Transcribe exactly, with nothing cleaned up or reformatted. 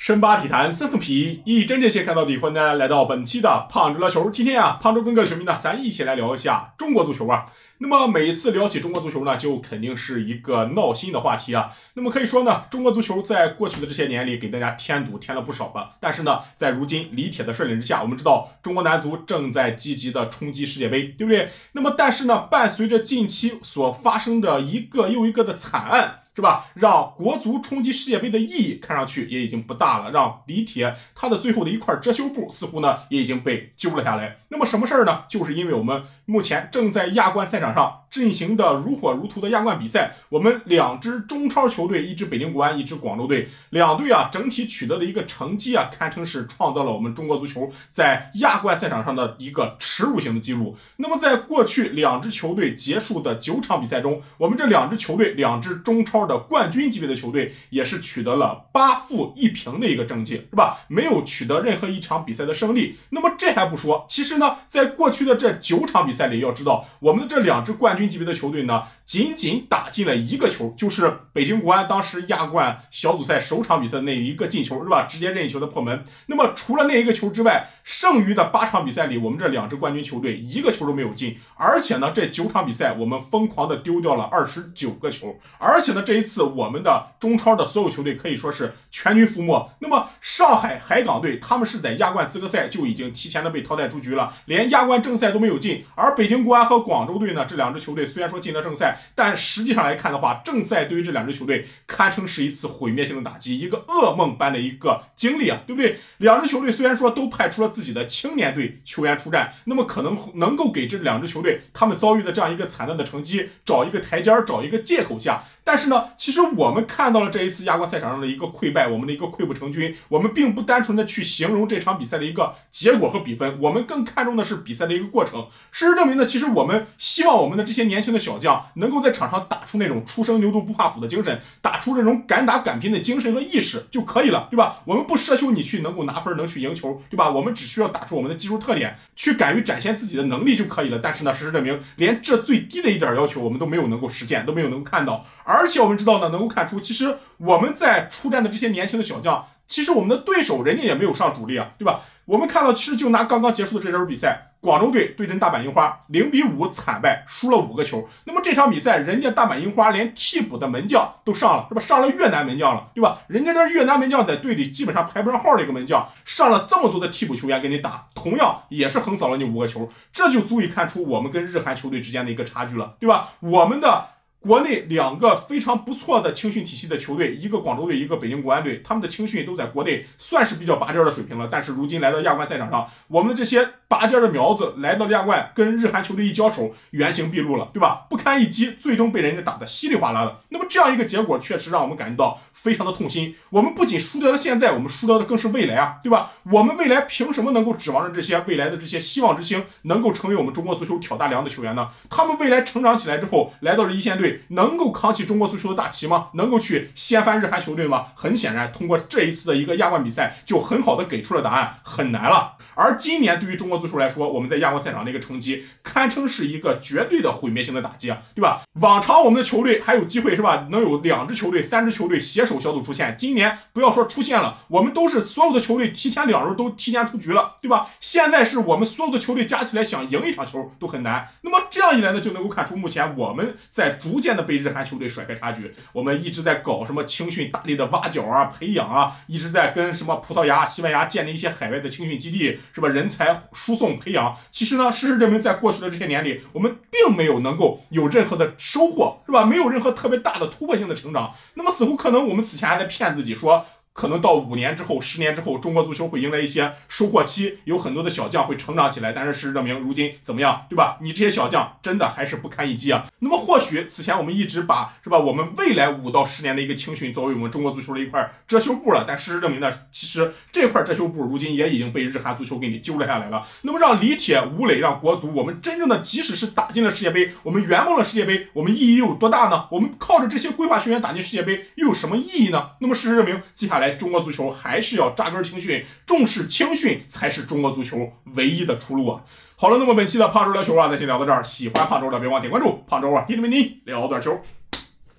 深扒体坛深层皮，一针见血看到底。欢迎大家来到本期的胖周聊球。今天啊，胖周跟各位球迷呢，咱一起来聊一下中国足球啊。那么每一次聊起中国足球呢，就肯定是一个闹心的话题啊。那么可以说呢，中国足球在过去的这些年里给大家添堵添了不少吧。但是呢，在如今李铁的率领之下，我们知道中国男足正在积极的冲击世界杯，对不对？那么但是呢，伴随着近期所发生的一个又一个的惨案，是吧？让国足冲击世界杯的意义看上去也已经不大了，让李铁他的最后的一块遮羞布似乎呢也已经被揪了下来。那么什么事儿呢？就是因为我们目前正在亚冠赛场上进行的如火如荼的亚冠比赛，我们两支中超球队，一支北京国安，一支广州队，两队啊整体取得的一个成绩啊，堪称是创造了我们中国足球在亚冠赛场上的一个耻辱性的记录。那么在过去两支球队结束的九场比赛中，我们这两支球队，两支中超的冠军级别的球队也是取得了八负一平的一个成绩，是吧？没有取得任何一场比赛的胜利。那么这还不说，其实呢，在过去的这九场比赛里，要知道我们的这两支冠军级别的球队呢，仅仅打进了一个球，就是北京国安当时亚冠小组赛首场比赛的那一个进球，是吧？直接任意球的破门。那么除了那一个球之外，剩余的八场比赛里，我们这两支冠军球队一个球都没有进，而且呢，这九场比赛我们疯狂的丢掉了二十九个球，而且呢，这一次我们的中超的所有球队可以说是全军覆没。那么上海海港队他们是在亚冠资格赛就已经提前的被淘汰出局了，连亚冠正赛都没有进。而北京国安和广州队呢，这两支球队虽然说进了正赛，但实际上来看的话，正赛对于这两支球队堪称是一次毁灭性的打击，一个噩梦般的一个经历啊，对不对？两支球队虽然说都派出了自己的青年队球员出战，那么可能能够给这两支球队他们遭遇的这样一个惨淡的成绩找一个台阶，找一个借口下。但是呢，其实我们看到了这一次亚冠赛场上的一个溃败，我们的一个溃不成军。我们并不单纯的去形容这场比赛的一个结果和比分，我们更看重的是比赛的一个过程。事实证明呢，其实我们希望我们的这些年轻的小将能够在场上打出那种初生牛犊不怕虎的精神，打出这种敢打敢拼的精神和意识就可以了，对吧？我们不奢求你去能够拿分，能去赢球，对吧？我们只需要打出我们的技术特点，去敢于展现自己的能力就可以了。但是呢，事实证明，连这最低的一点要求我们都没有能够实现，都没有能够看到。而且我们知道呢，能够看出，其实我们在出战的这些年轻的小将，其实我们的对手人家也没有上主力啊，对吧？我们看到，其实就拿刚刚结束的这轮比赛，广州队对阵大阪樱花，零比五惨败，输了五个球。那么这场比赛，人家大阪樱花连替补的门将都上了，是吧？上了越南门将了，对吧？人家这越南门将在队里基本上排不上号的一个门将，上了这么多的替补球员给你打，同样也是横扫了你五个球，这就足以看出我们跟日韩球队之间的一个差距了，对吧？我们的国内两个非常不错的青训体系的球队，一个广州队，一个北京国安队，他们的青训都在国内算是比较拔尖的水平了。但是如今来到亚冠赛场上，我们的这些拔尖的苗子来到亚冠，跟日韩球队一交手，原形毕露了，对吧？不堪一击，最终被人家打得稀里哗啦的。那么这样一个结果，确实让我们感觉到非常的痛心。我们不仅输掉了现在，我们输掉的更是未来啊，对吧？我们未来凭什么能够指望着这些未来的这些希望之星能够成为我们中国足球挑大梁的球员呢？他们未来成长起来之后，来到了一线队，能够扛起中国足球的大旗吗？能够去掀翻日韩球队吗？很显然，通过这一次的一个亚冠比赛，就很好的给出了答案，很难了。而今年对于中国足球来说，我们在亚冠赛场的一个成绩，堪称是一个绝对的毁灭性的打击啊，对吧？往常我们的球队还有机会，是吧？能有两支球队、三支球队携手小组出线。今年不要说出线了，我们都是所有的球队提前两轮都提前出局了，对吧？现在是我们所有的球队加起来想赢一场球都很难。那么这样一来呢，就能够看出目前我们在逐渐的被日韩球队甩开差距。我们一直在搞什么青训大力的挖角啊、培养啊，一直在跟什么葡萄牙、西班牙建立一些海外的青训基地，是吧？人才输送培养。其实呢，事实证明，在过去的这些年里，我们并没有能够有任何的收获，是吧？没有任何特别大的突破性的成长。那么似乎可能我们此前还在骗自己说，可能到五年之后、十年之后，中国足球会迎来一些收获期，有很多的小将会成长起来。但是事实证明，如今怎么样，对吧？你这些小将真的还是不堪一击啊。那么或许此前我们一直把是吧，我们未来五到十年的一个青训作为我们中国足球的一块遮羞布了。但事实证明呢，其实这块遮羞布如今也已经被日韩足球给你揪了下来了。那么让李铁、吴磊、让国足，我们真正的即使是打进了世界杯，我们圆梦了世界杯，我们意义又有多大呢？我们靠着这些规划学员打进世界杯又有什么意义呢？那么事实证明，接下来来中国足球还是要扎根青训，重视青训才是中国足球唯一的出路啊！好了，那么本期的胖周聊球啊，咱先聊到这儿。喜欢胖周的别忘点关注，胖周啊，一直为你聊点球。